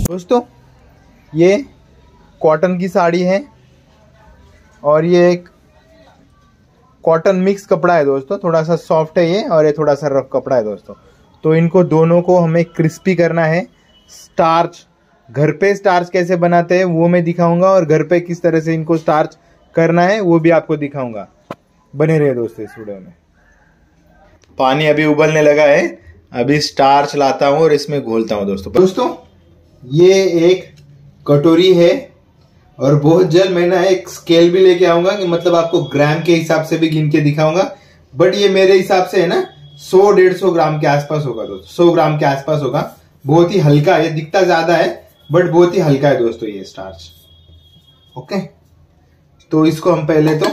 दोस्तों ये कॉटन की साड़ी है और ये एक कॉटन मिक्स कपड़ा है दोस्तों। थोड़ा सा सॉफ्ट है ये और ये थोड़ा सा रफ कपड़ा है दोस्तों। तो इनको दोनों को हमें क्रिस्पी करना है। स्टार्च, घर पे स्टार्च कैसे बनाते हैं वो मैं दिखाऊंगा और घर पे किस तरह से इनको स्टार्च करना है वो भी आपको दिखाऊंगा। बने रहे दोस्तों इस वीडियो में। पानी अभी उबलने लगा है, अभी स्टार्च लाता हूँ और इसमें घोलता हूँ दोस्तों। ये एक कटोरी है और बहुत जल्द मैं ना एक स्केल भी लेके आऊंगा कि मतलब आपको ग्राम के हिसाब से भी गिन के दिखाऊंगा। बट ये मेरे हिसाब से है ना 100-150 ग्राम के आसपास होगा दोस्तों। 100 ग्राम के आसपास होगा। बहुत ही हल्का है, दिखता ज्यादा है बट बहुत ही हल्का है दोस्तों ये स्टार्च। ओके, तो इसको हम पहले तो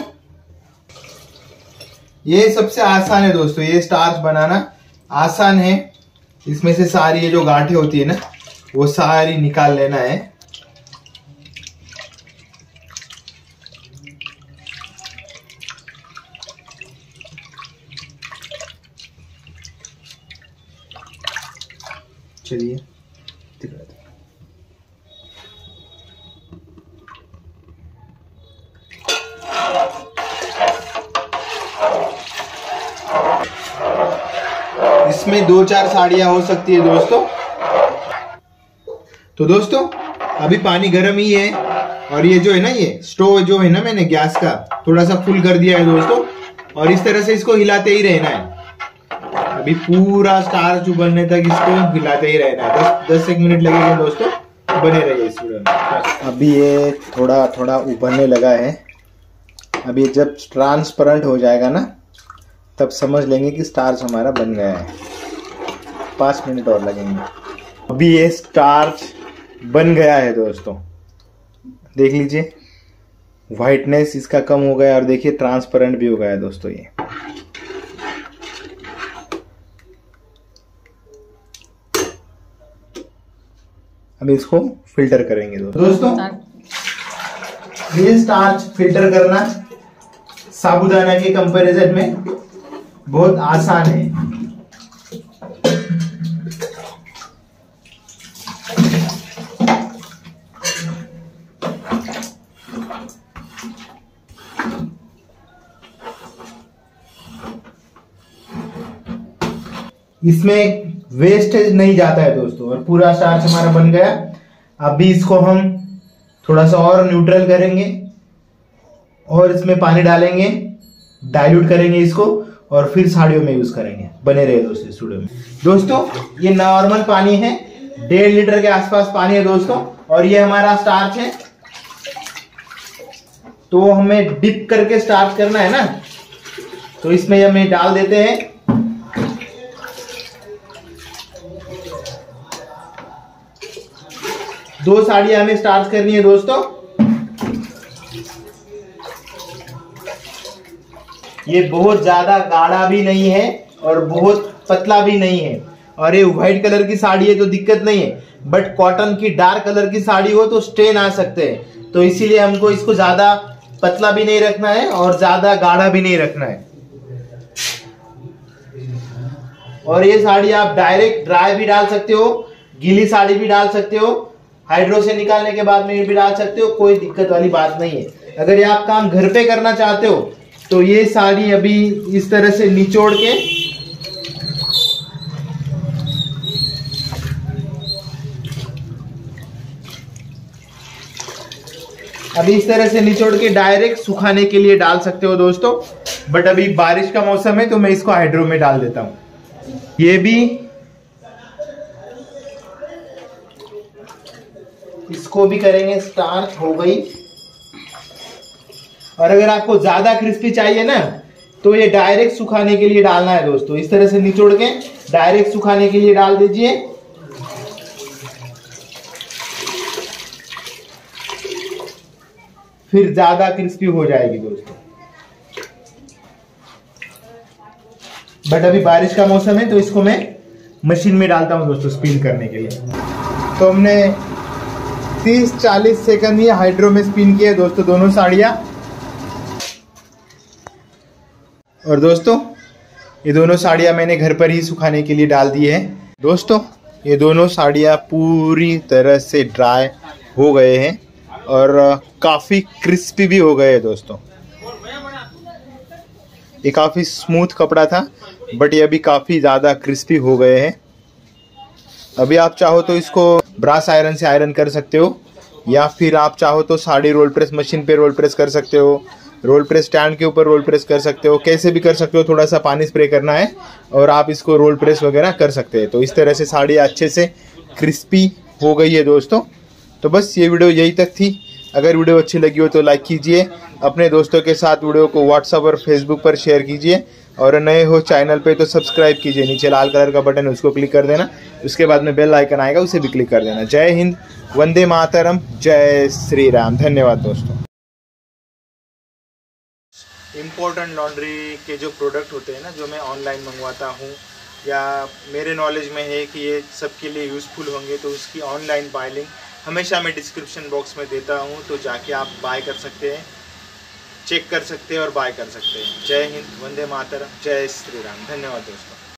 ये सबसे आसान है दोस्तों, ये स्टार्च बनाना आसान है। इसमें से सारी ये जो गांठें होती है ना वो सारी निकाल लेना है। चलिए इसमें 2-4 साड़ियां हो सकती है दोस्तों। तो दोस्तों अभी पानी गर्म ही है और ये जो है ना, ये स्टोव जो है ना मैंने गैस का थोड़ा सा फुल कर दिया है दोस्तों और इस तरह से इसको हिलाते ही रहना है। अभी पूरा स्टार्च उबलने तक इसको हिलाते ही रहना है। 10-10 मिनट लगेंगे दोस्तों, बने रहिए इस वीडियो में। अभी ये थोड़ा थोड़ा उबलने लगा है। अभी जब ट्रांसपेरेंट हो जाएगा ना तब समझ लेंगे कि स्टार्च हमारा बन गया है। 5 मिनट और लगेंगे। अभी ये स्टार्च बन गया है दोस्तों, देख लीजिए व्हाइटनेस इसका कम हो गया और देखिए ट्रांसपेरेंट भी हो गया है दोस्तों ये। अब इसको फिल्टर करेंगे दोस्तों। ये स्टार्च फिल्टर करना साबूदाना के कंपैरिजन में बहुत आसान है। इसमें वेस्टेज नहीं जाता है दोस्तों और पूरा स्टार्च हमारा बन गया। अभी इसको हम थोड़ा सा और न्यूट्रल करेंगे और इसमें पानी डालेंगे, डाइल्यूट करेंगे इसको और फिर साड़ियों में यूज करेंगे। बने रहे दोस्तों स्टूडियो में। दोस्तों ये नॉर्मल पानी है, 1.5 लीटर के आसपास पानी है दोस्तों और ये हमारा स्टार्च है। तो हमें डिप करके स्टार्च करना है ना, तो इसमें हमें डाल देते हैं। दो साड़ियां हमें स्टार्च करनी है दोस्तों। ये बहुत ज्यादा गाढ़ा भी नहीं है और बहुत पतला भी नहीं है और ये व्हाइट कलर की साड़ी है तो दिक्कत नहीं है, बट कॉटन की डार्क कलर की साड़ी हो तो स्टेन आ सकते हैं। तो इसीलिए हमको इसको ज्यादा पतला भी नहीं रखना है और ज्यादा गाढ़ा भी नहीं रखना है। और ये साड़ी आप डायरेक्ट ड्राई भी डाल सकते हो, गीली साड़ी भी डाल सकते हो, हाइड्रो से निकालने के बाद में भी डाल सकते हो, कोई दिक्कत वाली बात नहीं है। अगर ये आप काम घर पे करना चाहते हो तो ये साड़ी अभी इस तरह से निचोड़ के डायरेक्ट सुखाने के लिए डाल सकते हो दोस्तों। बट अभी बारिश का मौसम है तो मैं इसको हाइड्रो में डाल देता हूं। ये भी इसको भी करेंगे, स्टार्च हो गई। और अगर आपको ज्यादा क्रिस्पी चाहिए ना तो ये डायरेक्ट सुखाने के लिए डालना है दोस्तों। इस तरह से निचोड़ के डायरेक्ट सुखाने के लिए डाल दीजिए। फिर ज्यादा क्रिस्पी हो जाएगी दोस्तों। बट अभी बारिश का मौसम है तो इसको मैं मशीन में डालता हूं दोस्तों स्पिन करने के लिए। तो हमने 30-40 सेकंड ये हाइड्रो में स्पिन किया दोस्तों दोनों साड़ियां। और दोस्तों ये दोनों साड़ियां मैंने घर पर ही सुखाने के लिए डाल दी है दोस्तों। ये दोनों साड़ियाँ पूरी तरह से ड्राई हो गए हैं और काफ़ी क्रिस्पी भी हो गए हैं दोस्तों। ये काफ़ी स्मूथ कपड़ा था बट ये अभी काफ़ी ज़्यादा क्रिस्पी हो गए हैं। अभी आप चाहो तो इसको ब्रास आयरन से आयरन कर सकते हो या फिर आप चाहो तो साड़ी रोल प्रेस मशीन पे रोल प्रेस कर सकते हो, रोल प्रेस स्टैंड के ऊपर रोल प्रेस कर सकते हो, कैसे भी कर सकते हो। थोड़ा सा पानी स्प्रे करना है और आप इसको रोल प्रेस वगैरह कर सकते हैं। तो इस तरह से साड़ी अच्छे से क्रिस्पी हो गई है दोस्तों। तो बस ये वीडियो यही तक थी। अगर वीडियो अच्छी लगी हो तो लाइक कीजिए, अपने दोस्तों के साथ वीडियो को व्हाट्सएप और फेसबुक पर शेयर कीजिए और नए हो चैनल पे तो सब्सक्राइब कीजिए। नीचे लाल कलर का बटन है उसको क्लिक कर देना, उसके बाद में बेल आइकन आएगा उसे भी क्लिक कर देना। जय हिंद, वंदे मातरम, जय श्री राम। धन्यवाद दोस्तों। इम्पोर्टेंट लॉन्ड्री के जो प्रोडक्ट होते हैं ना, जो मैं ऑनलाइन मंगवाता हूँ या मेरे नॉलेज में है कि ये सबके लिए यूज़फुल होंगे, तो उसकी ऑनलाइन बाय लिंक हमेशा मैं डिस्क्रिप्शन बॉक्स में देता हूँ। तो जाके आप बाय कर सकते हैं, चेक कर सकते हैं और बाय कर सकते हैं। जय हिंद, वंदे मातरम, जय श्री राम। धन्यवाद दोस्तों।